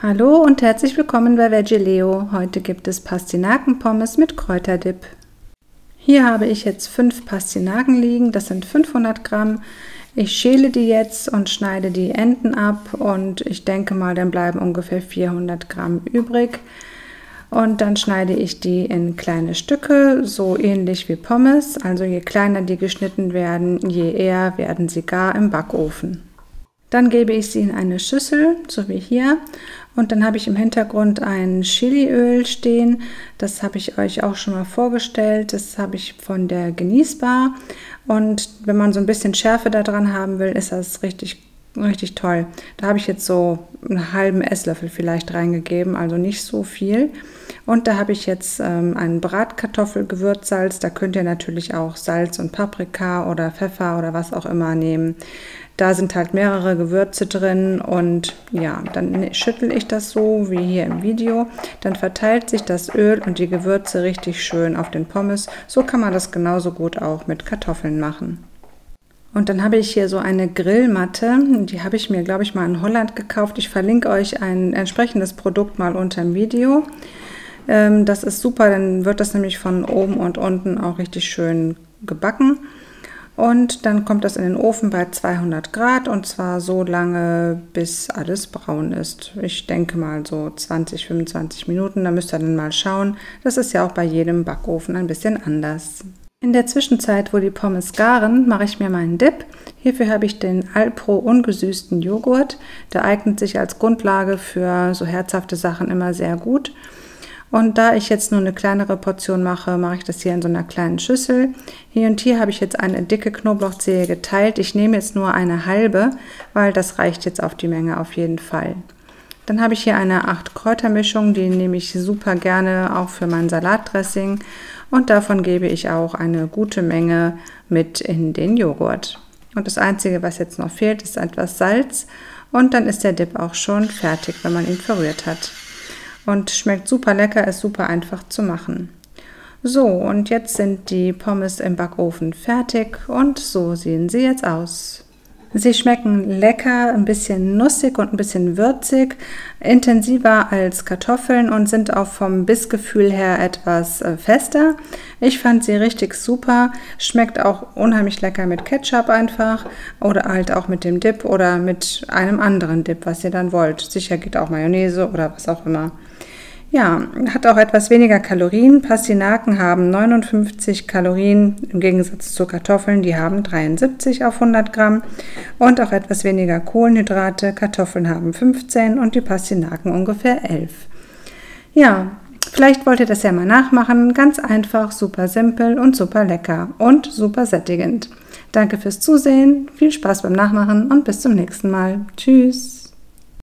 Hallo und herzlich willkommen bei Veggie-Leo. Heute gibt es Pastinakenpommes mit Kräuterdip. Hier habe ich jetzt 5 Pastinaken liegen, das sind 500 Gramm. Ich schäle die jetzt und schneide die Enden ab und ich denke mal, dann bleiben ungefähr 400 Gramm übrig. Und dann schneide ich die in kleine Stücke, so ähnlich wie Pommes. Also je kleiner die geschnitten werden, je eher werden sie gar im Backofen. Dann gebe ich sie in eine Schüssel, so wie hier. Und dann habe ich im Hintergrund ein Chiliöl stehen. Das habe ich euch auch schon mal vorgestellt. Das habe ich von der Genießbar. Und wenn man so ein bisschen Schärfe da dran haben will, ist das richtig toll. Da habe ich jetzt so einen halben Esslöffel vielleicht reingegeben, also nicht so viel. Und da habe ich jetzt ein Bratkartoffelgewürzsalz. Da könnt ihr natürlich auch Salz und Paprika oder Pfeffer oder was auch immer nehmen. Da sind halt mehrere Gewürze drin und ja, dann schüttle ich das so wie hier im Video. Dann verteilt sich das Öl und die Gewürze richtig schön auf den Pommes. So kann man das genauso gut auch mit Kartoffeln machen. Und dann habe ich hier so eine Grillmatte, die habe ich mir, glaube ich, mal in Holland gekauft. Ich verlinke euch ein entsprechendes Produkt mal unter dem Video. Das ist super, dann wird das nämlich von oben und unten auch richtig schön gebacken. Und dann kommt das in den Ofen bei 200 Grad und zwar so lange, bis alles braun ist. Ich denke mal so 20, 25 Minuten, da müsst ihr dann mal schauen. Das ist ja auch bei jedem Backofen ein bisschen anders. In der Zwischenzeit, wo die Pommes garen, mache ich mir meinen Dip. Hierfür habe ich den Alpro ungesüßten Joghurt. Der eignet sich als Grundlage für so herzhafte Sachen immer sehr gut. Und da ich jetzt nur eine kleinere Portion mache, mache ich das hier in so einer kleinen Schüssel. Hier und hier habe ich jetzt eine dicke Knoblauchzehe geteilt. Ich nehme jetzt nur eine halbe, weil das reicht jetzt auf die Menge auf jeden Fall. Dann habe ich hier eine 8-Kräuter-Mischung, die nehme ich super gerne auch für mein Salatdressing. Und davon gebe ich auch eine gute Menge mit in den Joghurt. Und das Einzige, was jetzt noch fehlt, ist etwas Salz. Und dann ist der Dip auch schon fertig, wenn man ihn verrührt hat. Und schmeckt super lecker, ist super einfach zu machen. So, und jetzt sind die Pommes im Backofen fertig und so sehen sie jetzt aus. Sie schmecken lecker, ein bisschen nussig und ein bisschen würzig, intensiver als Kartoffeln und sind auch vom Bissgefühl her etwas fester. Ich fand sie richtig super, schmeckt auch unheimlich lecker mit Ketchup einfach oder halt auch mit dem Dip oder mit einem anderen Dip, was ihr dann wollt. Sicher geht auch Mayonnaise oder was auch immer. Ja, hat auch etwas weniger Kalorien. Pastinaken haben 59 Kalorien im Gegensatz zu Kartoffeln, die haben 73 auf 100 Gramm und auch etwas weniger Kohlenhydrate. Kartoffeln haben 15 und die Pastinaken ungefähr 11. Ja, vielleicht wollt ihr das ja mal nachmachen. Ganz einfach, super simpel und super lecker und super sättigend. Danke fürs Zusehen, viel Spaß beim Nachmachen und bis zum nächsten Mal. Tschüss!